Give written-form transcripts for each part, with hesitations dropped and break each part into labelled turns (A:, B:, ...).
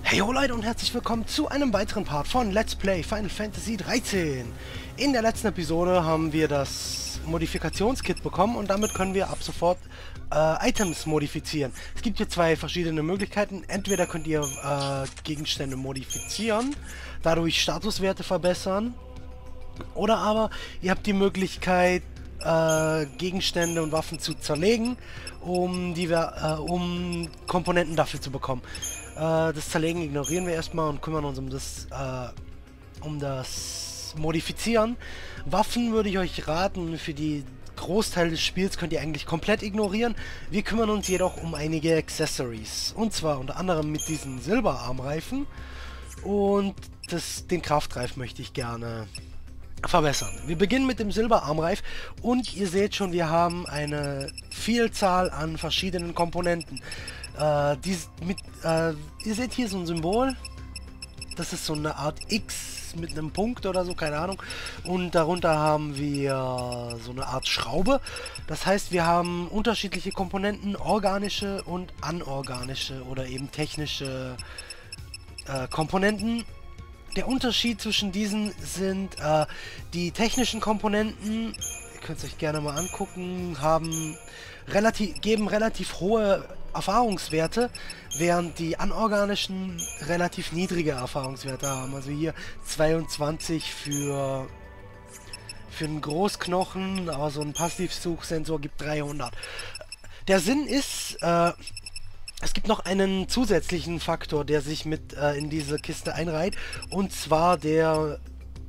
A: Hey ho Leute und herzlich willkommen zu einem weiteren Part von Let's Play Final Fantasy 13. In der letzten Episode haben wir das Modifikationskit bekommen und damit können wir ab sofort Items modifizieren. Es gibt hier zwei verschiedene Möglichkeiten. Entweder könnt ihr Gegenstände modifizieren, dadurch Statuswerte verbessern, oder aber ihr habt die Möglichkeit, Gegenstände und Waffen zu zerlegen, um Komponenten dafür zu bekommen. Das Zerlegen ignorieren wir erstmal und kümmern uns um das Modifizieren. Waffen würde ich euch raten, für die Großteil des Spiels könnt ihr eigentlich komplett ignorieren. Wir kümmern uns jedoch um einige Accessories. Und zwar unter anderem mit diesen Silberarmreifen und den Kraftreif möchte ich gerne verbessern. Wir beginnen mit dem Silberarmreif und ihr seht schon, wir haben eine Vielzahl an verschiedenen Komponenten. Ihr seht hier so ein Symbol, das ist so eine Art X mit einem Punkt oder so, keine Ahnung, und darunter haben wir so eine Art Schraube. Das heißt, wir haben unterschiedliche Komponenten, organische und anorganische oder eben technische Komponenten. Der Unterschied zwischen diesen sind, die technischen Komponenten, ihr könnt es euch gerne mal angucken, geben relativ hohe Erfahrungswerte, während die anorganischen relativ niedrige Erfahrungswerte haben. Also hier 22 für einen Großknochen, aber so ein Passivsuchsensor gibt 300. Der Sinn ist, es gibt noch einen zusätzlichen Faktor, der sich mit in diese Kiste einreiht, und zwar der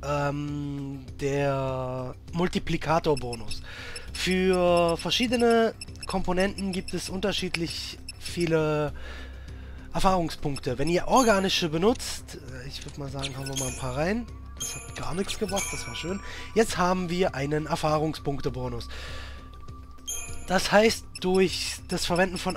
A: Multiplikator-Bonus. Für verschiedene Komponenten gibt es unterschiedlich viele Erfahrungspunkte. Wenn ihr organische benutzt, ich würde mal sagen, haben wir mal ein paar rein. Das hat gar nichts gebracht, das war schön. Jetzt haben wir einen Erfahrungspunkte-Bonus. Das heißt, durch das Verwenden von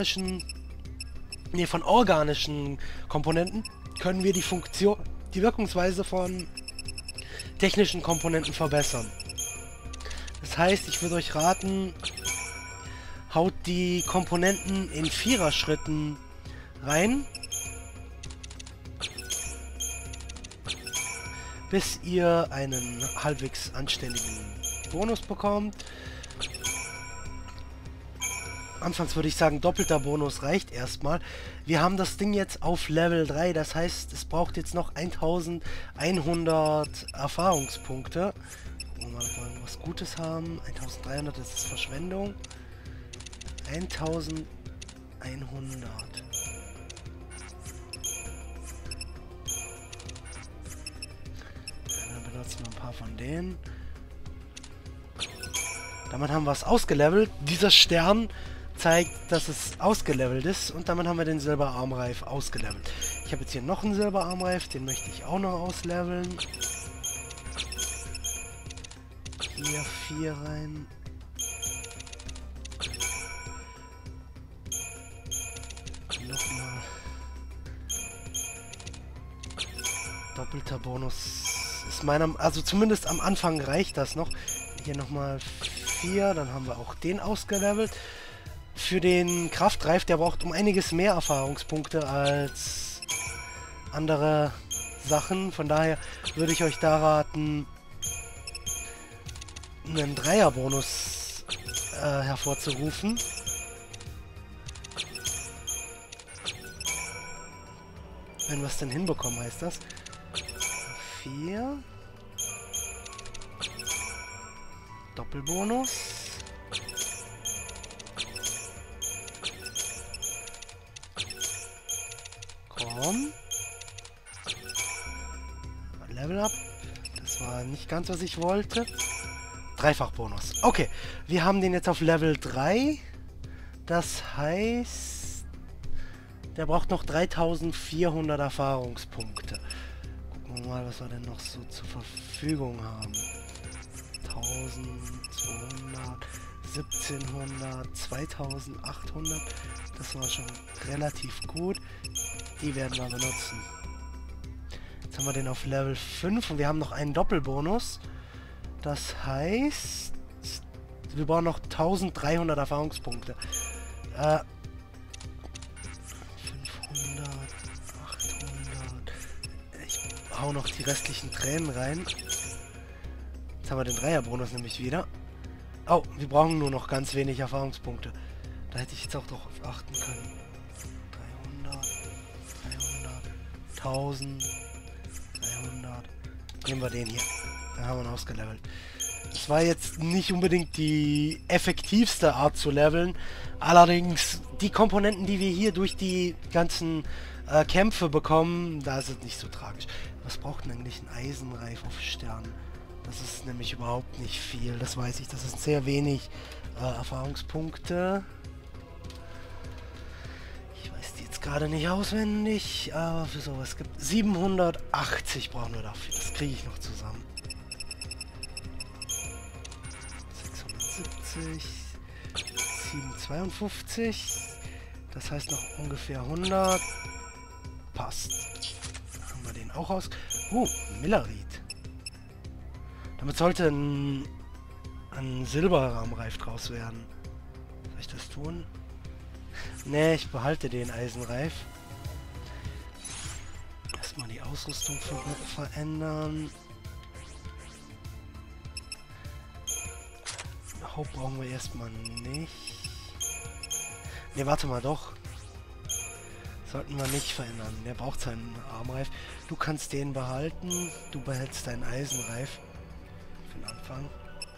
A: organischen Komponenten können wir die Wirkungsweise von technischen Komponenten verbessern. Das heißt, ich würde euch raten, haut die Komponenten in 4er-Schritten rein, bis ihr einen halbwegs anständigen Bonus bekommt. Anfangs würde ich sagen, doppelter Bonus reicht erstmal. Wir haben das Ding jetzt auf Level 3, das heißt, es braucht jetzt noch 1100 Erfahrungspunkte. Wollen wir mal was Gutes haben. 1300, das ist Verschwendung. 1100. Dann benutzen wir ein paar von denen. Damit haben wir es ausgelevelt. Dieser Stern zeigt, dass es ausgelevelt ist, und damit haben wir den Silberarmreif ausgelevelt. Ich habe jetzt hier noch einen Silberarmreif, den möchte ich auch noch ausleveln. Hier 4 rein. Nochmal. Doppelter Bonus ist also zumindest am Anfang reicht das noch. Hier nochmal 4, dann haben wir auch den ausgelevelt. Für den Kraftreif, der braucht um einiges mehr Erfahrungspunkte als andere Sachen. Von daher würde ich euch da raten, einen Dreier-Bonus hervorzurufen. Wenn wir es denn hinbekommen, heißt das. 4. Doppelbonus. Komm. Level up. Das war nicht ganz, was ich wollte. Dreifach-Bonus. Okay, wir haben den jetzt auf Level 3. Das heißt, der braucht noch 3400 Erfahrungspunkte. Gucken wir mal, was wir denn noch so zur Verfügung haben. 1200, 1700, 2800. Das war schon relativ gut. Die werden wir benutzen. Jetzt haben wir den auf Level 5 und wir haben noch einen Doppelbonus. Das heißt, wir brauchen noch 1300 Erfahrungspunkte. 500, 800. hau noch die restlichen Tränen rein. Jetzt haben wir den Dreierbonus nämlich wieder. Oh, wir brauchen nur noch ganz wenig Erfahrungspunkte. Da hätte ich jetzt auch drauf achten können. 300, 300, 1000, 300. Nehmen wir den hier. Dann haben wir ihn ausgelevelt. Das war jetzt nicht unbedingt die effektivste Art zu leveln. Allerdings die Komponenten, die wir hier durch die ganzen Kämpfe bekommen, da ist es nicht so tragisch. Was braucht denn eigentlich ein Eisenreif auf Stern? Das ist nämlich überhaupt nicht viel. Das weiß ich. Das ist sehr wenig Erfahrungspunkte. Ich weiß die jetzt gerade nicht auswendig, aber für sowas gibt 780 brauchen wir dafür. Das kriege ich noch zusammen. 670, 752. Das heißt noch ungefähr 100. Passt. Dann haben wir den auch aus. Millerit. Damit sollte ein Silberrahmreif draus werden. Soll ich das tun? Ne, ich behalte den Eisenreif. Erstmal die Ausrüstung verändern. Haupt brauchen wir erstmal nicht. Ne, warte mal, doch. Sollten wir nicht verändern. Der braucht seinen Armreif. Du kannst den behalten. Du behältst deinen Eisenreif. Für den Anfang.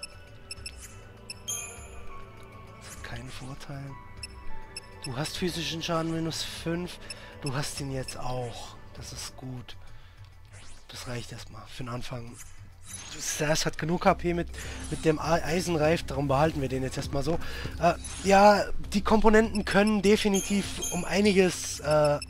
A: Das hat keinen Vorteil. Du hast physischen Schaden -5. Du hast ihn jetzt auch. Das ist gut. Das reicht erstmal für den Anfang. Das hat genug HP mit dem Eisenreif, darum behalten wir den jetzt erstmal so. Ja, die Komponenten können definitiv um einiges,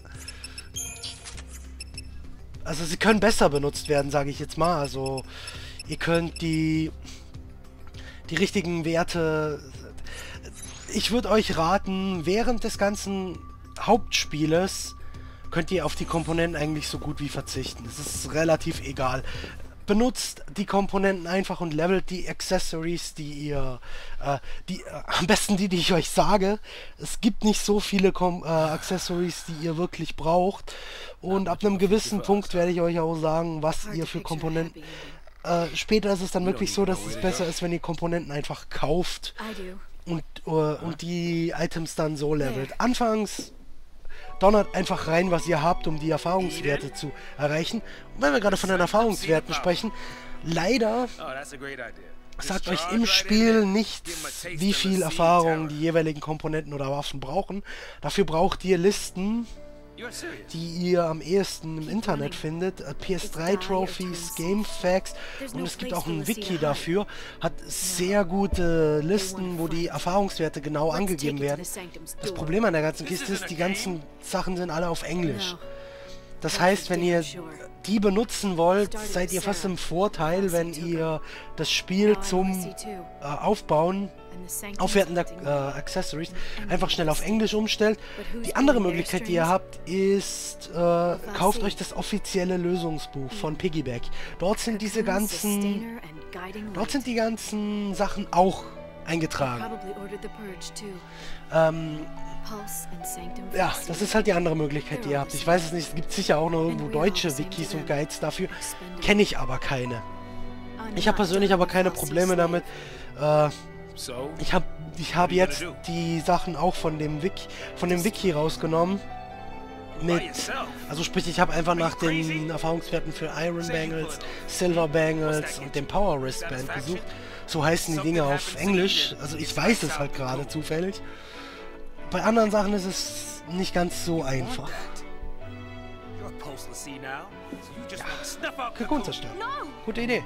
A: also sie können besser benutzt werden, sage ich jetzt mal. Also ihr könnt die richtigen Werte, ich würde euch raten, während des ganzen Hauptspieles könnt ihr auf die Komponenten eigentlich so gut wie verzichten. Es ist relativ egal. Benutzt die Komponenten einfach und levelt die Accessories, die ihr, am besten die ich euch sage. Es gibt nicht so viele Accessories, die ihr wirklich braucht. Und ab einem gewissen Punkt werde ich euch auch sagen, was ihr für Komponenten... später ist es dann wirklich so, dass es besser ist, wenn ihr Komponenten einfach kauft und die Items dann so levelt. Anfangs donnert einfach rein, was ihr habt, um die Erfahrungswerte zu erreichen. Und wenn wir gerade von den Erfahrungswerten sprechen, leider sagt euch im Spiel nicht, wie viel Erfahrung die jeweiligen Komponenten oder Waffen brauchen. Dafür braucht ihr Listen, die ihr am ehesten im Internet findet. PS3-Trophies, Game-Facts und es gibt auch ein Wiki dafür. Hat sehr gute Listen, wo die Erfahrungswerte genau angegeben werden. Das Problem an der ganzen Kiste ist, die ganzen Sachen sind alle auf Englisch. Das heißt, wenn ihr die benutzen wollt, seid ihr fast im Vorteil, wenn ihr das Spiel zum Aufwerten der Accessories einfach schnell auf Englisch umstellt. Die andere Möglichkeit, die ihr habt, ist, kauft euch das offizielle Lösungsbuch von Piggyback. Dort sind die ganzen Sachen auch eingetragen. Ja, das ist halt die andere Möglichkeit, die ihr habt. Ich weiß es nicht, es gibt sicher auch noch irgendwo deutsche Wikis und Guides dafür. Kenne ich aber keine. Ich habe persönlich aber keine Probleme damit. Ich hab jetzt die Sachen auch von dem Wiki rausgenommen. Also sprich, ich habe einfach nach den Erfahrungswerten für Iron Bangles, Silver Bangles und dem Power Wristband gesucht. So heißen die Dinge auf Englisch. Also ich weiß es halt gerade zufällig. Bei anderen Sachen ist es nicht ganz so einfach. Ja, Cocoon zerstören. Gute Idee.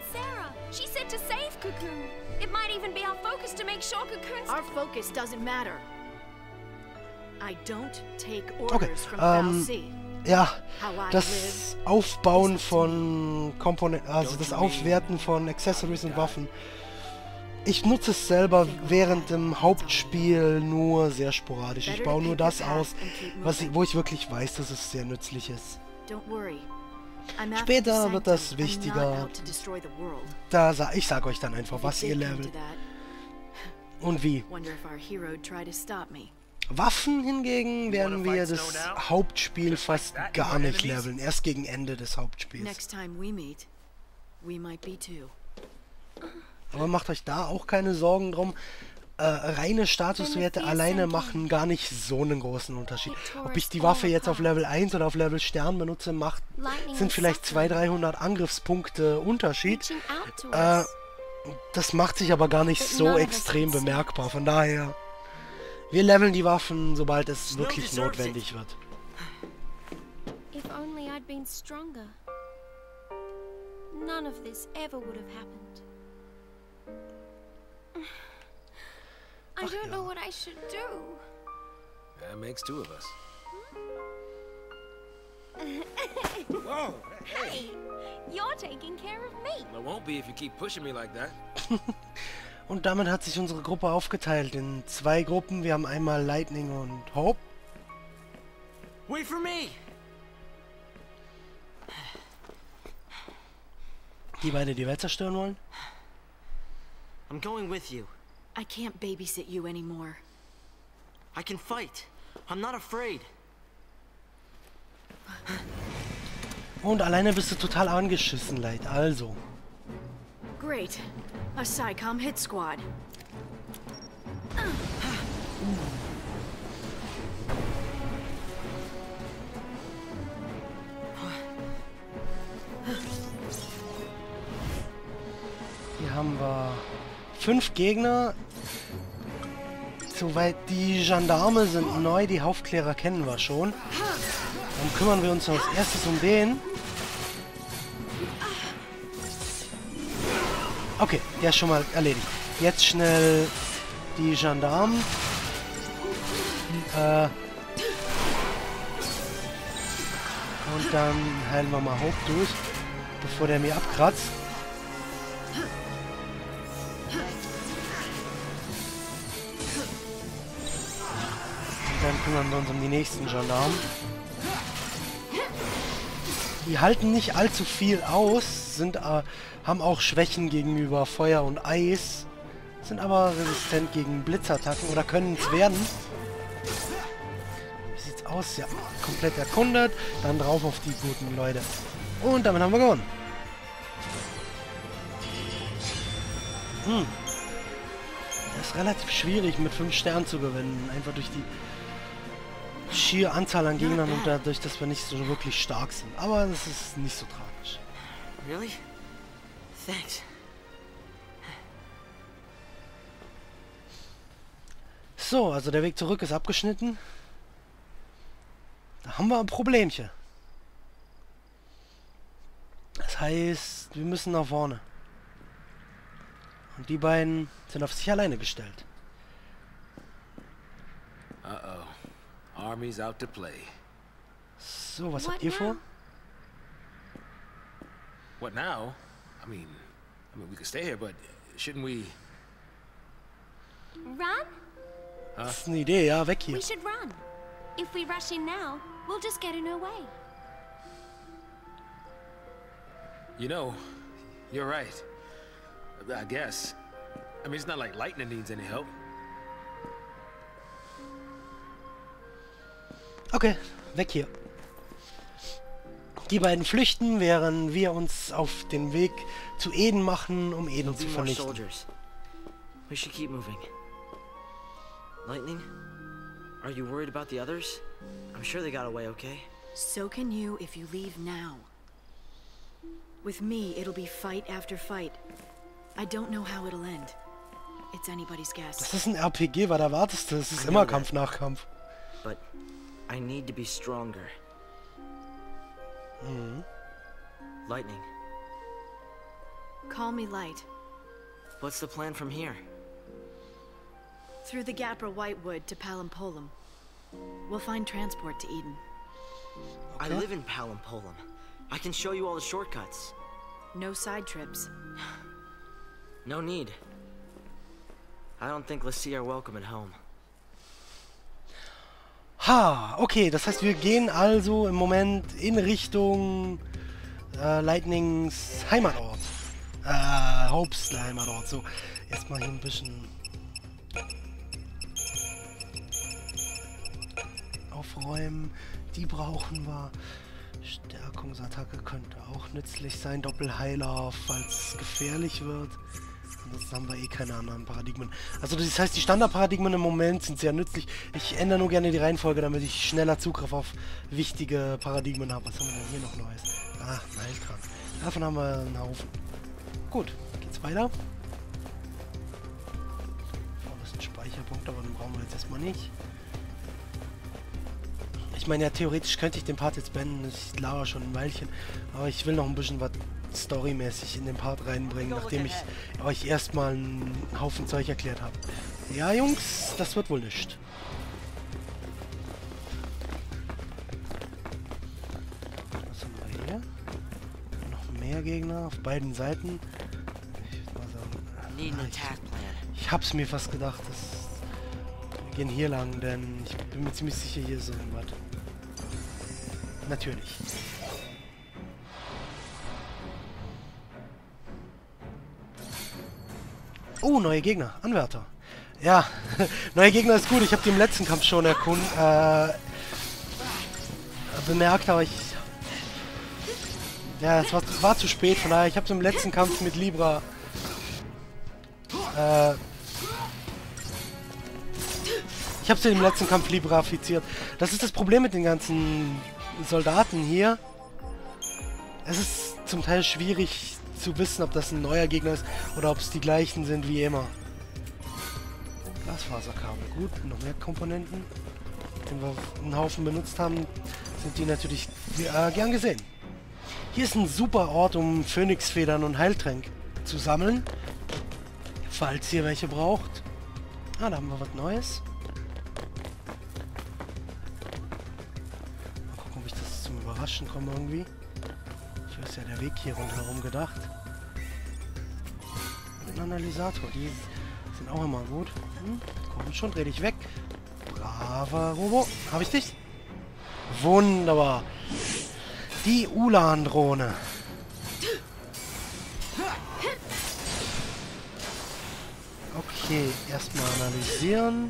A: Okay, ja, das Aufbauen von Komponenten, also das Aufwerten von Accessories und Waffen. Ich nutze es selber während dem Hauptspiel nur sehr sporadisch. Ich baue nur das aus, wo ich wirklich weiß, dass es sehr nützlich ist. Später wird das wichtiger. Ich sage euch dann einfach, was ihr levelt und wie. Waffen hingegen werden wir das Hauptspiel fast gar nicht leveln. Erst gegen Ende des Hauptspiels.
B: Next time we meet, we might be too.
A: Aber macht euch da auch keine Sorgen drum. Reine Statuswerte alleine machen gar nicht so einen großen Unterschied. Ob ich die Waffe jetzt auf Level 1 oder auf Level Stern benutze, sind vielleicht 200-300 Angriffspunkte Unterschied. Das macht sich aber gar nicht so extrem bemerkbar. Von daher, wir leveln die Waffen, sobald es wirklich notwendig wird.
C: If only I'd been stronger. None of this ever would have happened. I don't know what I should do.
D: That makes two of us. Whoa!
C: Hey, you're taking care of me.
D: Well, it won't be if you keep pushing me like that.
A: Und damit hat sich unsere Gruppe aufgeteilt in 2 Gruppen. Wir haben einmal Lightning und Hope.
D: Wait for me!
A: Die beide die Welt zerstören wollen.
E: I'm going with you.
B: I can't babysit you anymore.
E: I can fight. I'm not afraid.
A: Und alleine bist du total angeschissen, Light. Also.
B: Great. A SciComm hit squad.
A: Hier haben wir 5 Gegner. Soweit die Gendarme sind neu, die Haufklärer kennen wir schon. Dann kümmern wir uns als erstes um den. Okay, der ist schon mal erledigt. Jetzt schnell die Gendarmen. Und dann heilen wir mal Hope durch, bevor der mir abkratzt. Dann kümmern wir uns um die nächsten Gendarmen. Die halten nicht allzu viel aus, haben auch Schwächen gegenüber Feuer und Eis, sind aber resistent gegen Blitzattacken oder können es werden. Wie sieht's aus? Ja, komplett erkundet. Dann drauf auf die guten Leute. Und damit haben wir gewonnen. Das ist relativ schwierig mit 5 Sternen zu gewinnen. Einfach durch die schiere Anzahl an Gegnern und dadurch, dass wir nicht so wirklich stark sind. Aber das ist nicht so tragisch.
E: Really? Thanks.
A: So, also der Weg zurück ist abgeschnitten. Da haben wir ein Problemchen. Das heißt, wir müssen nach vorne. Und die beiden sind auf sich alleine gestellt.
D: Uh-oh. Army's out to play.
A: So, was habt ihr vor?
D: What now? I mean, we could stay here, but shouldn't we?
C: Run?
A: Das ist eine Idee, ja, weg hier.
C: We should run. If we rush in now, we'll just get in her way.
D: You know, you're right. I guess. I mean, it's not like Lightning needs any help.
A: Okay, weg hier. Die beiden flüchten, während wir uns auf den Weg zu Eden machen, um Eden zu vernichten.
E: Soldiers. We should keep moving. Lightning, are you worried about the others? I'm sure they got away okay.
B: So can you if you leave now. With me, it'll be fight after fight. I don't know how it'll end. It's anybody's guess.
A: Das ist ein RPG, was erwartest du? Es ist immer Kampf nach Kampf.
E: But I need to be stronger. Lightning,
B: Call me Light.
E: what's the plan from here?
B: Through the Gapra Whitewood to Palampolum. We'll find transport to Eden.
E: I live in Palampolum. I can show you all the shortcuts.
B: No side trips.
E: No need. I don't think Lassie are welcome at home.
A: Ha, okay, das heißt, wir gehen also im Moment in Richtung Lightnings Heimatort. Hopes Heimatort. So, erstmal hier ein bisschen aufräumen. Die brauchen wir. Stärkungsattacke könnte auch nützlich sein. Doppelheiler, falls es gefährlich wird. Ansonsten haben wir eh keine anderen Paradigmen. Also das heißt, die Standardparadigmen im Moment sind sehr nützlich. Ich ändere nur gerne die Reihenfolge, damit ich schneller Zugriff auf wichtige Paradigmen habe. Was haben wir denn hier noch Neues? Ah, ein Heiltrank. Davon haben wir einen Haufen. Gut, geht's weiter. Das ist ein Speicherpunkt, aber den brauchen wir jetzt erstmal nicht. Ich meine, ja, theoretisch könnte ich den Part jetzt beenden. Ich lauere schon ein Weilchen. Aber ich will noch ein bisschen was storymäßig in den Part reinbringen, nachdem ich euch erstmal einen Haufen Zeug erklärt habe. Ja, Jungs, das wird wohl nicht. Was haben wir hier? Noch mehr Gegner auf beiden Seiten. Ich würde mal sagen, ich hab's mir fast gedacht, wir gehen hier lang, denn ich bin mir ziemlich sicher, hier ist irgendwas. Natürlich. Oh, neue Gegner. Anwärter. Ja, neue Gegner ist gut. Ich habe die im letzten Kampf schon bemerkt, aber ja, es war zu spät. Von daher, ich habe es im letzten Kampf mit Libra ich habe sie im letzten Kampf librafiziert. Das ist das Problem mit den ganzen Soldaten hier. Es ist zum Teil schwierig zu wissen, ob das ein neuer Gegner ist oder ob es die gleichen sind wie immer. Glasfaserkabel, gut, noch mehr Komponenten. Wenn wir einen Haufen benutzt haben, sind die natürlich gern gesehen. Hier ist ein super Ort, um Phönixfedern und Heiltränke zu sammeln. Falls ihr welche braucht. Ah, da haben wir was Neues. Mal gucken, ob ich das zum Überraschen komme irgendwie. Dafür ist ja der Weg hier rundherum gedacht. Ein Analysator, die sind auch immer gut. Komm schon, dreh dich weg. Braver Robo. Habe ich dich? Wunderbar. Die Ulan-Drohne. Okay, erstmal analysieren.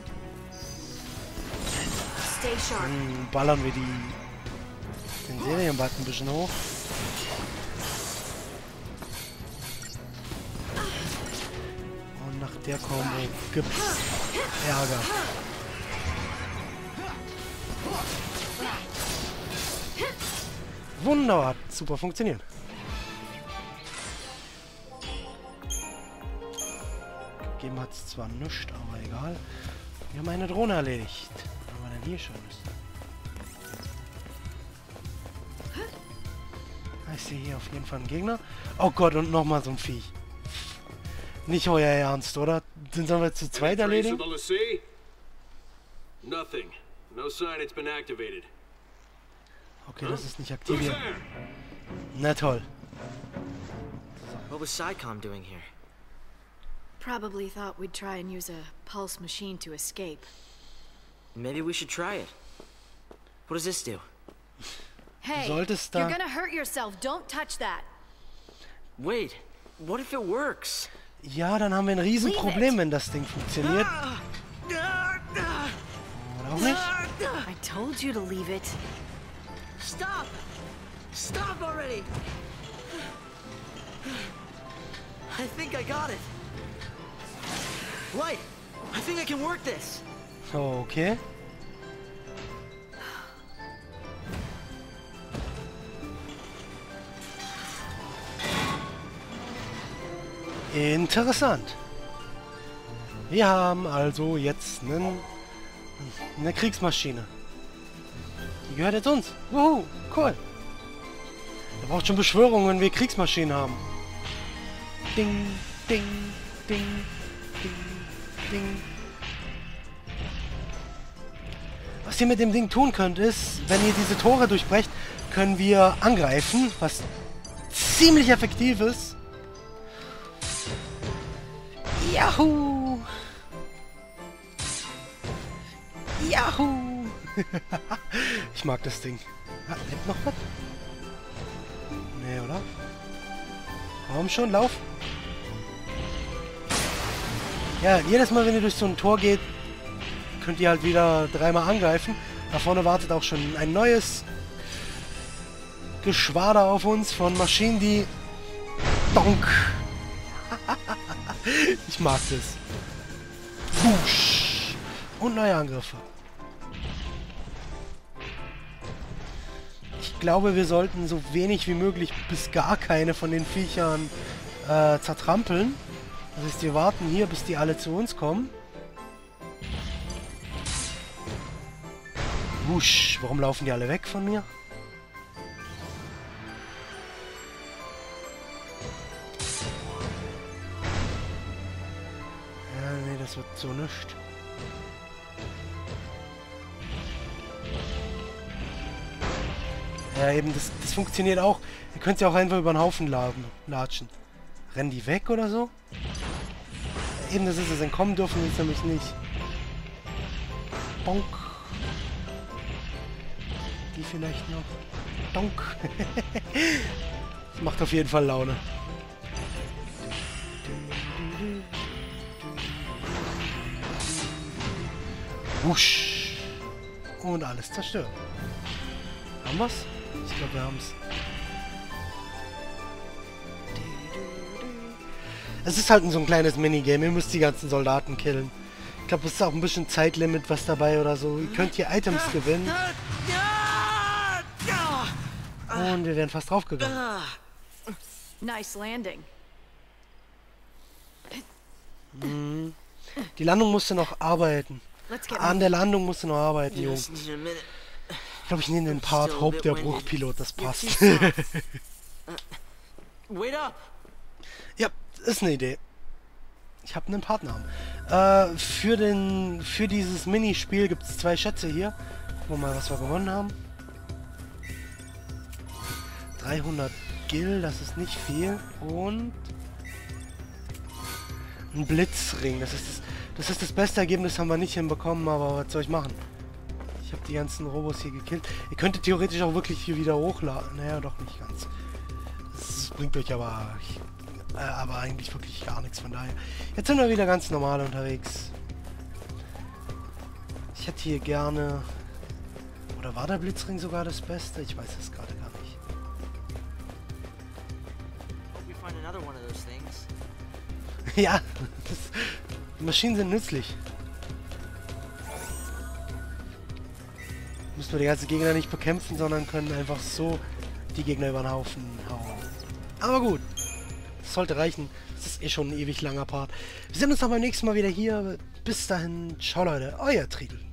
A: Ballern wir den Serienbutton ein bisschen hoch. Und nach der Kombo gibt's Ärger. Wunderbar, hat super funktioniert. Gegeben hat es zwar nichts, aber egal. Wir haben eine Drohne erledigt. Was haben wir denn hier Schönes? Ich sehe hier auf jeden Fall einen Gegner. Oh Gott, und nochmal so ein Viech. Nicht euer Ernst, oder? Den sollen wir zu zweit erledigen? Okay, das ist nicht aktiviert. Na toll.
E: What was SciComm doing here?
B: Probably thought we'd try and use a pulse machine to escape.
E: Maybe we should try it. What does this do?
B: Hey, you're gonna hurt yourself. Don't touch that.
E: Wait, what if it works?
A: Ja, dann haben wir ein Riesenproblem, wenn das Ding funktioniert. Oder auch nicht?
B: I told you to leave it.
E: Stop! Stop already! I think I got it. Light, I think I can work this.
A: Okay. Interessant. Wir haben also jetzt eine Kriegsmaschine. Die gehört jetzt uns. Wuhu, cool. Der braucht schon Beschwörungen, wenn wir Kriegsmaschinen haben. Ding, ding, ding, ding, ding. Was ihr mit dem Ding tun könnt, ist, wenn ihr diese Tore durchbrecht, können wir angreifen, was ziemlich effektiv ist. Yahoo! Yahoo! Ich mag das Ding. Ah, lebt noch was? Nee, oder? Warum schon? Lauf! Ja, jedes Mal, wenn ihr durch so ein Tor geht, könnt ihr halt wieder dreimal angreifen. Da vorne wartet auch schon ein neues Geschwader auf uns von Maschinen, die... Donk! Ich mag das. Busch! Und neue Angriffe. Ich glaube, wir sollten so wenig wie möglich bis gar keine von den Viechern zertrampeln. Das heißt, wir warten hier, bis die alle zu uns kommen. Wusch, warum laufen die alle weg von mir? Ja, nee, das wird so nichts. Ja, eben, das funktioniert auch. Ihr könnt ja auch einfach über den Haufen latschen. Rennen die weg oder so? Eben, das ist es. Entkommen dürfen wir uns nämlich nicht. Bonk. Die vielleicht noch. Donk. Das macht auf jeden Fall Laune. Wusch. Und alles zerstört. Haben wir's? Ich glaube, wir haben's. Es ist halt so ein kleines Minigame. Ihr müsst die ganzen Soldaten killen. Ich glaube, es ist auch ein bisschen Zeitlimit was dabei oder so. Ihr könnt hier Items gewinnen. Und wir wären fast draufgegangen.
B: Nice landing.
A: Die Landung musste noch arbeiten.
B: Let's get
A: An der Landung musste noch arbeiten, Jungs.
E: Just need a minute.
A: Ich glaube, ich nehme den Part Hope, der Bruchpilot. Das passt.
E: Wait up!
A: Ja, ist eine Idee. Ich habe einen Partner. Für dieses Minispiel gibt es 2 Schätze hier. Gucken wir mal, was wir gewonnen haben. 300 Gil, das ist nicht viel. Und ein Blitzring. Das ist das beste Ergebnis, haben wir nicht hinbekommen, aber was soll ich machen? Ich habe die ganzen Robos hier gekillt. Ihr könntet theoretisch auch wirklich hier wieder hochladen. Naja, doch nicht ganz. Das bringt euch aber eigentlich wirklich gar nichts, von daher. Jetzt sind wir wieder ganz normal unterwegs. Ich hätte hier gerne... Oder war der Blitzring sogar das Beste? Ich weiß es gerade gar nicht.
E: Hope you find another one of those things.
A: Ja, die Maschinen sind nützlich. Müssen wir die ganzen Gegner nicht bekämpfen, sondern können einfach so die Gegner über den Haufen hauen. Aber gut. Das sollte reichen. Das ist eh schon ein ewig langer Part. Wir sehen uns dann beim nächsten Mal wieder hier. Bis dahin. Ciao, Leute. Euer Triedl.